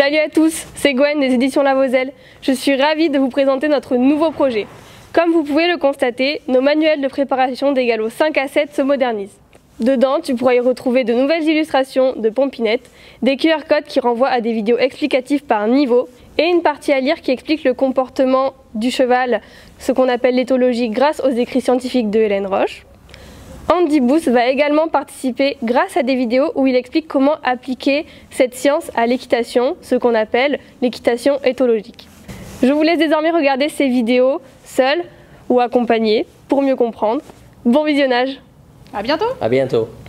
Salut à tous, c'est Gwen des éditions La Voselle. Je suis ravie de vous présenter notre nouveau projet. Comme vous pouvez le constater, nos manuels de préparation des galops 5 à 7 se modernisent. Dedans, tu pourras y retrouver de nouvelles illustrations de pompinettes, des QR codes qui renvoient à des vidéos explicatives par niveau et une partie à lire qui explique le comportement du cheval, ce qu'on appelle l'éthologie grâce aux écrits scientifiques de Hélène Roche. Andy Booth va également participer grâce à des vidéos où il explique comment appliquer cette science à l'équitation, ce qu'on appelle l'équitation éthologique. Je vous laisse désormais regarder ces vidéos seul ou accompagné pour mieux comprendre. Bon visionnage! À bientôt! À bientôt!